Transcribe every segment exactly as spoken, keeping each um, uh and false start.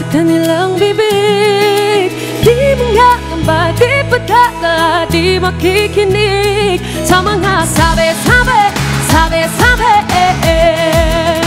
kanilang bibig. Di mangangamba, di patala, di makikinig sa mga sabi-sabi, sabi-sabi, eh, eh.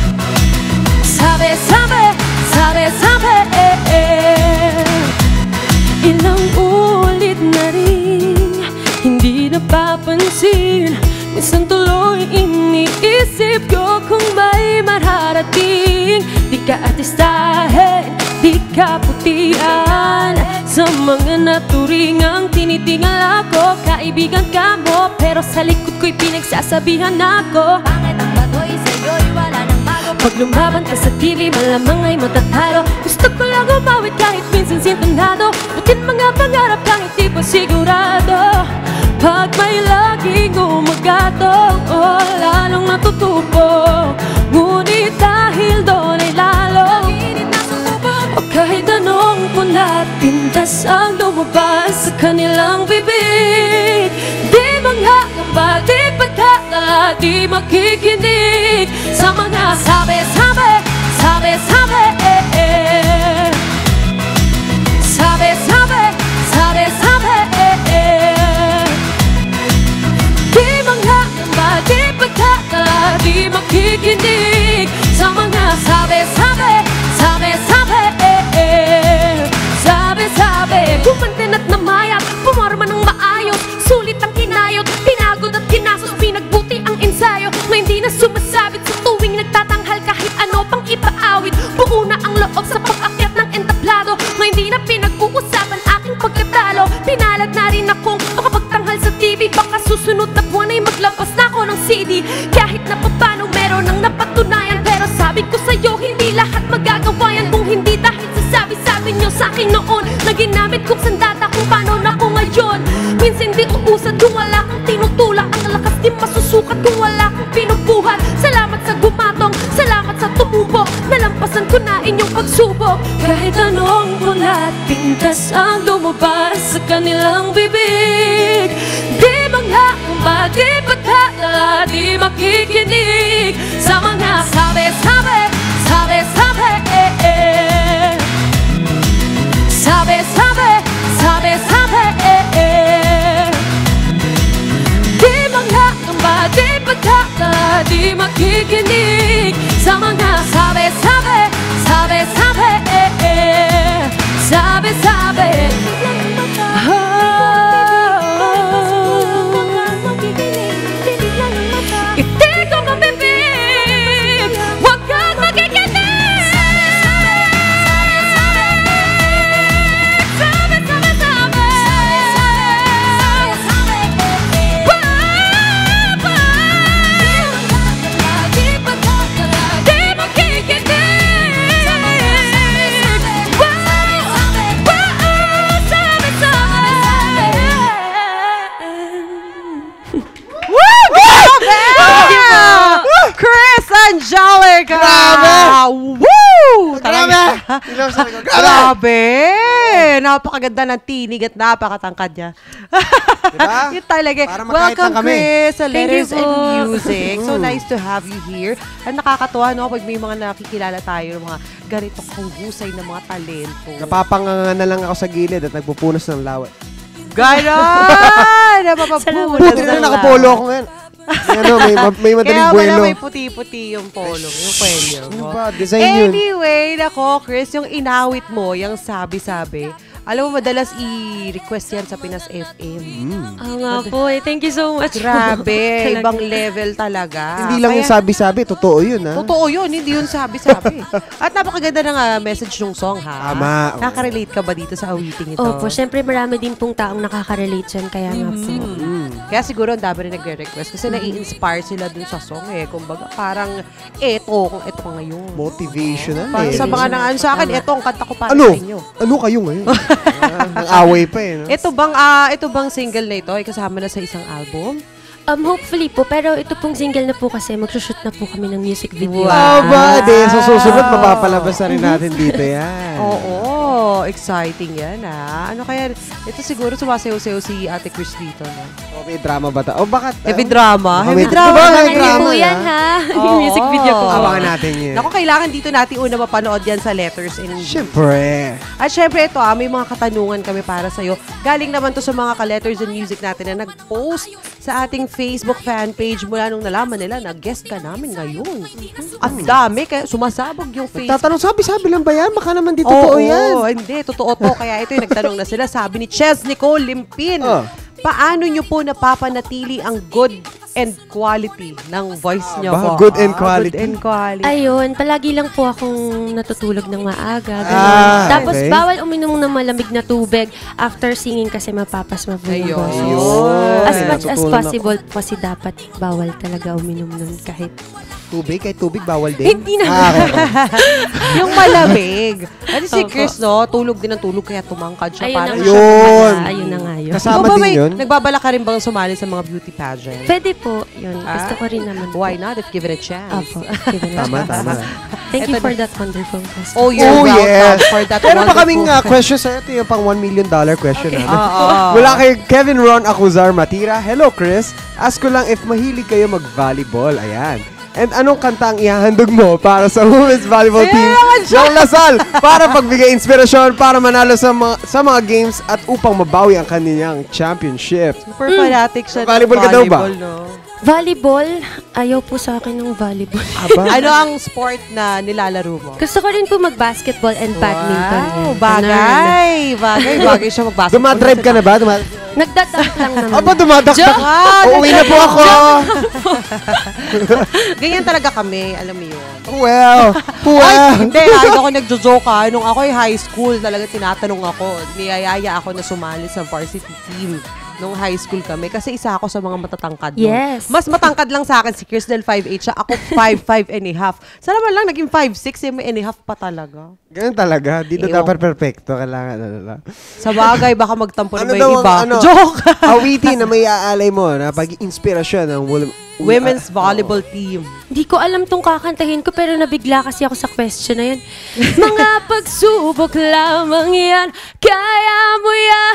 Sabi-sabi, sabi-sabi, eh, eh. Ilang ulit na rin hindi napapansin. Minsan tuloy iniisip ko kung may mararating. Di ka artistahin, di ka putian. Sa mga naturingang tinitingal ako, kaibigan ka mo, pero sa likod ko'y pinagsasabihan ako. Bakit ang bagoy sa'yo'y wala nang bago? Pag lumaban ka sa T V, malamang ay matatalo. Gusto ko lang umawit kahit minsan sintonado. Butin mga pangarap kahit di pa sigurado. Pag may laging umagatong, oh, lalong natutupo. Ngunit dahil doon ay lalo o kahit anong pula, pintas ang lumabas sa kanilang bibig. Di mangangamba, di patala, di makikinig sa mga sabi-sabi, sabi-sabi, eh, eh. Sabi-sabi, sabi-sabi, eh, eh. Di mangangamba, di patala, di makikinig sa mga sabi-sabi, sabi-sabi, eh, eh. Sabi-sabi, gumantin at namayat, pumarma ng maayos, sulit ang kinayot, pinagod at kinasos, pinagbuti ang ensayo na hindi na sumasabit sa tuwing nagtatanghal kahit ano pang ipaawit. Buo na ang loob sa pag-akyat ng entablado na hindi na pinag-uusapan aking pagkatalo. Pinalad na rin akong makapagtanghal sa T V, baka susunod na buwan ay maglabas na ako ng C D. Kahit na papano meron ang napatunayan, pero sabi ko sa'yo hindi lahat magagawa yan kung hindi dahil sa sabi-sabi nyo sa'kin noon na ginamit kong sandata kung paano na ako ngayon. Minsan di uusad kung wala kang tinutulak, ang lakas di masusukat kung wala kang pinubuhat. Salamat sa gumatong, salamat sa tumubok, nalampasan ko na inyong pagsubok. Kahit anong kulat, pintas ang lumabas sa kanilang bibig. Di mangangamba, di patala, di makikinig sa mga sabi-sabi, sabi-sabi, eh, eh. Sabi-sabi, sabi-sabi, eh, eh. Di mangangamba, di patala, di makikinig sa mga sabi-sabi, sabi-sabi, eh, eh. Sabi-sabi, oh. Itig ko mabibig, huwag kang makikinig. Sabi-sabi-sabi, di makikinig. Kris Angelica! Grabe! Woo! Grabe! Grabe! Grabe! Napakaganda ng tinig at napakatangkad niya. Diba? Yun talaga. Para magkahit Welcome, lang kami. Kris, sa Letters and po. Music. So nice to have you here. At nakakatuwa, no, pag may mga nakikilala tayo ng mga ganito kahusay na mga talento. Napapanganga na lang ako sa gilid at nagpupunas ng laway. Ganon! Napapapunas. Buti na nakapolo ako ngayon. May, ano, may, may madaling Kaya buwelo. wala may puti-puti yung polo, yung kwelyo. Ano ba? Design yun. Anyway, nako, Kris, yung inawit mo, yung sabi-sabi, alam mo, madalas i-request yan sa Pinas F M. Mm. Oo nga po eh. Thank you so much. Grabe, ibang level talaga. Hindi lang Kaya, yung sabi-sabi, totoo yun, ha? Totoo yun, hindi yun sabi-sabi. At napakaganda ng uh, message ng song, ha? Tama. Nakaka-relate ka ba dito sa awiting ito? Opo, syempre marami din pong taong nakaka-relate dyan, kaya nga po. Mm. Kaya siguro ang dami rin nagre-request kasi nai-inspire sila dun sa song eh. Kumbaga parang eto, kung eto ka ngayon. Motivational Para eh. sa mga nang ano sa akin, eto ang kanta ko para Ano? sa inyo. Ano kayo ngayon? ah, away pa eh, no? Ito bang, ah, ito bang single na ito ay kasama na sa isang album? Um, hopefully po, pero ito pong single na po kasi magsushoot na po kami ng music video. Wow. Aba, de, sa susunod, mapapalabas na rin natin dito yan. Oo. Oh, exciting yan ah. Ano kaya, ito siguro sumasayaw-sayaw si Ate Kris dito, no? O, may drama ba ta? O, bakit? Heavy ah, drama. baka Heavy may- drama. Diba, may Heavy drama po yan. yan, ha? Oo. Yung music video ko. Abangan natin yun. Naku, kailangan dito natin una mapanood yan sa letters and Siyempre. At syempre ito ah, may mga katanungan kami para sa'yo. Galing naman to sa mga ka-letters and music natin na nag-post sa ating Facebook fan page mula nung nalaman nila na guest ka namin ngayon. At dami, kaya sumasabog yung Facebook. Tatanong, sabi-sabi lang ba yan? Baka naman di Oo, totoo yan. hindi, totoo to. Kaya ito yung nagtanong na sila. Sabi ni Ches Nicole Limpin, Oh. paano nyo po napapanatili ang good and quality ng voice nyo ba, po? good and Ah, quality. Good and quality. Ayun, palagi lang po akong natutulog ng maaga. ganun. Ah, Tapos okay. bawal uminom ng malamig na tubig after singing kasi mapapasma po yung Ayun. boses. Ayun. As Ay, much as natutunan possible kasi dapat bawal talaga uminom nun kahit Tubig? Kahit tubig, bawal din? hindi na. Ah, okay, okay. Yung malamig. At si Opo. Chris, no, tulog din ng tulog kaya tumangkad siya. Ayun na Parang nga. siya. Yun. Ah, Ayun na nga yun. Kasama Ikaw ba din may, yun? nagbabala ka rin bang sumali sa mga beauty pageant? Pwede po, yun. Gusto Ah, ko rin naman po. Why not if given a chance? Apo. Given a Tama, chance. tama. Thank you Eto for na. that wonderful question. Oh, you're Oh, welcome yes. for that Meron pa wonderful- kaming uh, question sa ito, yung pang one million dollar question namin. Oo. Mula kay Kevin Ron Acuzar Matira. Hello, Chris. Ask ko lang if mahilig kayo mag-volleyball. Ayan. And anong kanta ang ihahandog mo para sa women's volleyball team ng Lasal para pagbigay inspirasyon para manalo sa mga, sa mga games at upang mabawi ang kanilang championship? Super fanatic siya ng Volleyball ka daw ba? volleyball, no? Volleyball, ayaw po sa akin ng volleyball. Aba? Ano ang sport na nilalaro mo? Gusto ko rin po mag-basketball and badminton. Wow, yan. bagay. Bagay, bagay siya mag-basketball. Dumadrive ka na ba? Dumad Nagdadunk lang naman. Aba, dumadaktak. Ah, Uuwi na po ako. Ganyan talaga kami, alam mo yun. Well, well. Ay, hindi, kahit ako nagjo-joke ha. Nung ako ay high school, talaga tinatanong ako, niyayaya ako na sumali sa varsity team nung high school kami. Kasi isa ako sa mga matatangkad nun. Yes. Mas matangkad lang sa akin si Kris del five eight siya. Ako five five and a half. Sana naman lang naging five six, eh, may and a half pa talaga. Ganun talaga. Dito Ewan. dapat perfecto. Kailangan ano lang. Sa bagay, baka magtampo na Ano may daw ang iba. ano? Joke! Awitin na may aalay mo na pag-inspirasyon ng wol- Women's ah, volleyball team. Hindi ko alam tong kakantahin ko pero nabigla kasi ako sa question na yun. Mga pagsubok lamang yan, kaya mo yan.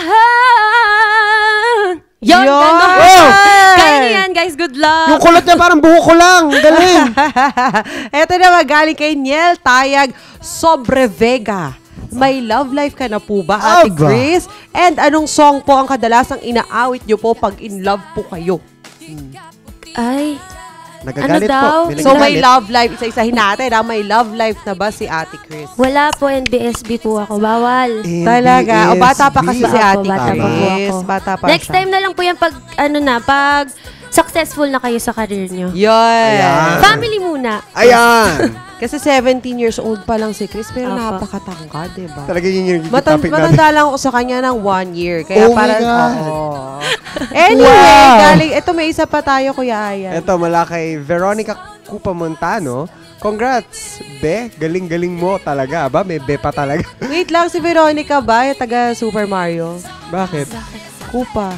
Yun, Yun! ganun. Wow! Kaya niyo yan, guys. Good luck. Yung kulot niya parang buho ko lang. Galing. Eto na, galing kay Niel Tayag Sobrevega. May love life ka na po ba, Ate Aba. Kris? And anong song po ang kadalasang inaawit nyo po pag in love po kayo? Ay, Nagagalit Ano daw? po. So may nagagalit. love life, isa-isahin natin ha, may love life na ba si Ate Kris? wala po, N B S B po ako. Bawal. N B S B. Talaga? O bata pa kasi si Opo, Ate bata pa po Kris. ako. Bata pa Next siya. time na lang po yan pag, ano na, pag successful na kayo sa career nyo. Yun. Ayan. Family muna. Ayan. Kasi seventeen years old pa lang si Kris, pero Opo. napakatangkad, diba? Talaga yun yung Matan- topic natin. matanda lang ako sa kanya ng one year. Kaya Oh my parang, God. oo. Anyway, Wow. galing, ito may isa pa tayo, Kuya Ayan. Ito, mula kay Veronica Cupa Montano. Congrats, Be. Galing-galing mo talaga. Ba, may Be pa talaga. Wait lang, si Veronica ba? Yung taga Super Mario? Bakit? Kupa.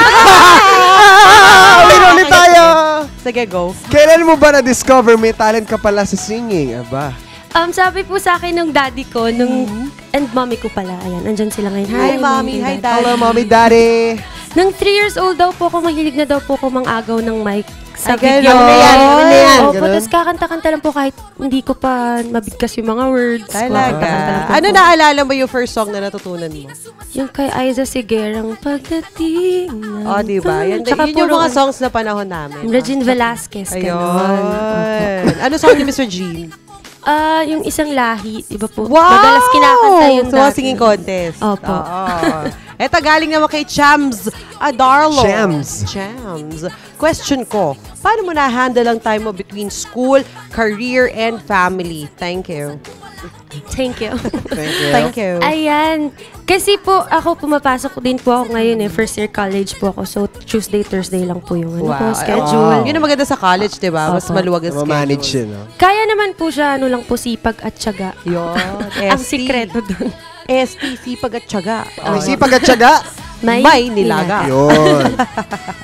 Ah! Ulit ulit tayo! Sige, go. Kailan mo ba na-discover may talent ka pala sa singing? Aba. Um, sabi po sa akin nung daddy ko, nung, and mommy ko pala, ayan, andyan sila ngayon. Hi, Mommy. Hi, and Daddy. Hello, mommy, daddy. Nung three years old daw po ako, mahilig na daw po ako mang-agaw ng mic sa Ay, video. ganun. Ano yan? Ano yan? Opo, Ganun? tapos kakanta-kanta lang po kahit hindi ko pa mabigkas yung mga words. Talaga. Kakanta lang po Ano ako. naalala mo yung first song na natutunan mo? Yung kay Aiza Sigerang pagdating ng O, oh, diba? Yan, Tsaka yun yung puro, mga songs na panahon namin. Regine Velasquez, ganun. Ayun. Ano song ni Mister Jean? Ah, yung isang lahi, iba po. Wow! Madalas kinakanta yun So, dati. singing contest. Opo. Oo. Eto, galing naman kay Chams Adarlo. Chams. Chams. Question ko, paano mo na-handle ang time mo between school, career, and family? Thank you. Thank you. Thank you. Thank you. Ayan. Kasi po, ako pumapasok din po ako ngayon eh. First year college po ako. So, Tuesday, Thursday lang po yung ano ko, schedule. Wow. Yun ang maganda sa college, di ba? Mas Opo. maluwag ang Ma-manage schedule. yun, no? Kaya naman po siya, ano lang po, sipag at tiyaga. Yun. Ang S T. sikreto doon. S T, sipag at tiyaga. May sipag at tiyaga. May nilaga. Yun.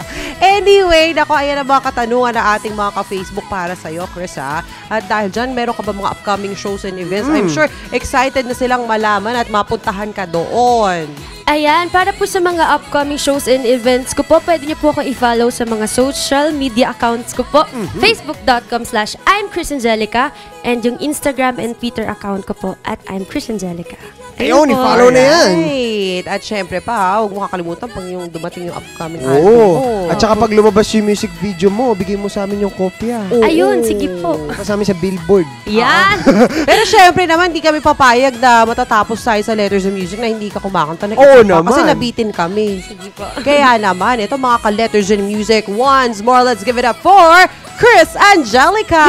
Anyway, nako, ayan ang mga katanungan na ating mga ka-Facebook para sa'yo, Kris, ha? At dahil dyan, meron ka ba mga upcoming shows and events? Mm. I'm sure excited na silang malaman at mapuntahan ka doon. Ayan, para po sa mga upcoming shows and events ko po, pwede niyo po akong i-follow sa mga social media accounts ko po. Mm-hmm. Facebook.com slash I'm Kris Angelica and yung Instagram and Twitter account ko po at I'm Kris Angelica. Ayun, i-follow na yan. Right. At syempre pa, huwag mo kakalimutan pag yung dumating yung upcoming album Oo. mo. At saka pag lumabas yung music video mo, bigay mo sa amin yung kopya. Oo. Ayun, sige po. Kasama sa billboard. Yan! Pero syempre naman, hindi kami papayag na matatapos tayo sa Letters of Music na hindi ka kumakanta. Oo Pa, naman. Kasi nabitin kami. Sige po. Kaya naman, ito mga ka-Letters in Music, once more, let's give it up for Kris Angelica!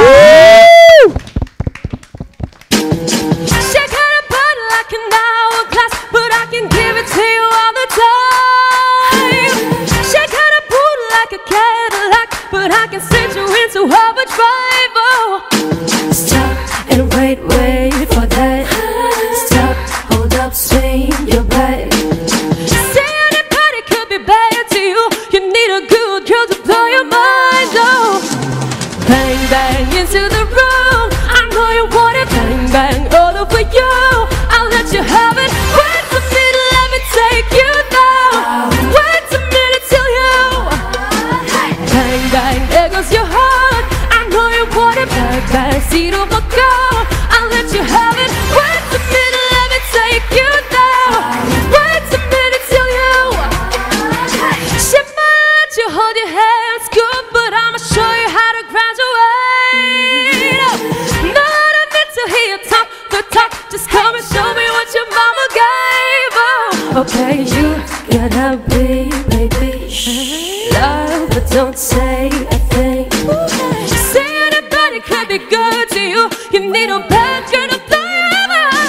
Shake out a body like an hourglass, but I can give it to you all the time. Shake out a booty like a Cadillac, but I can send you into overdrive. Oh, stop and wait, wait for that. Stop, hold up, swing your butt. Say anybody could be bad to you. You need a good girl to blow your mind. Oh, bang bang into the room. I know you want it. Bang bang all over you. I'll let you have it. Wait a minute, let me take you down. Wait a minute till you. Bang bang, there goes your heart. I know you want it. Bang bang, seat of a girl. I'll let you have it. Wait a minute, let me take you down. Wait a minute till you. She might let you hold your hands good, but I'ma show you how to graduate. Not a bit to hear you talk the talk. Just come and show me what your mama gave. Oh, okay, you gotta be, baby. Love, but don't say a thing. Say anybody could be good to you. You need a bad girl to play your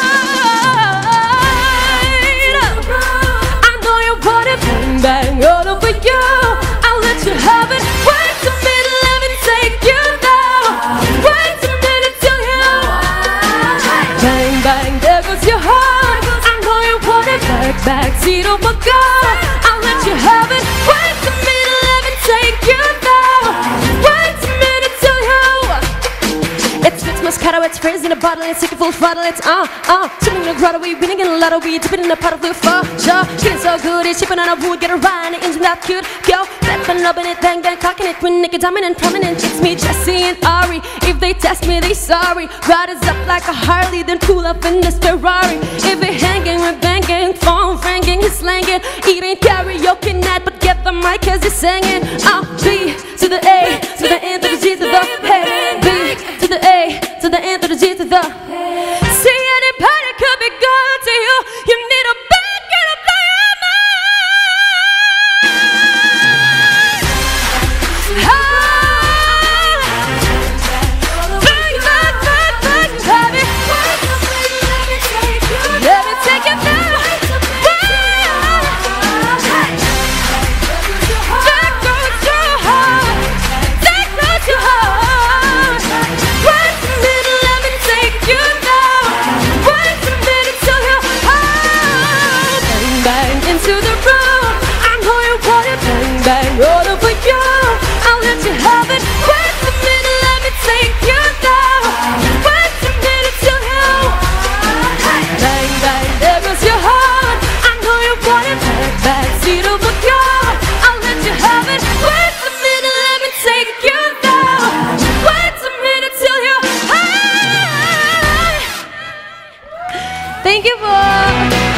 mind. I know you want it. Bang bang all over you. I'll let you have it. Wait a minute, let me take you down. Wait a minute till you. Bang bang, there goes your heart. I know you want it. Back back, seat of a car. I'll let you have it. Wait a minute, let me take you down. Wait a minute till you. It's Fitz Moscato, it's frizz in a bottle, it's sick full throttle, it's uh, uh swimming in a grotto, we winning in a lotto, we dipping in a pot of blue for sure. Feeling so good, it's shipping on a wood, get a ride, and the engine that cute, go, flipping, loving it, bang bang, cocking it, when nigga dominant, prominent, it's me, Jesse and Ari. If they test me, they sorry. Riders up like a Harley, then pull up in this Ferrari. If it hanging, we're banging, phone ringing, he's slanging, eating karaoke night, but get the mic 'cause he's singing. Uh, B to the A, to the N to the G to the hey, B to the A, to the N to the G to the. See anybody could be good to you. You need a bad girl to blow your mind. Bang, bang, bang, bang, baby. Let me take you down. That goes your heart. That goes your heart. Wait a minute, let me take you down. Wait a minute till you're high. Bang bang into the room. I know you want it. Bang bang all over you. I'll let you have it. Wait a minute, let me take you down. Wait a minute till you. Bang bang, there goes your heart. I know you want it. Back back, seat of a car. I'll let you have it. Wait a minute, let me take you down. Wait a minute till you're high. Thank you po!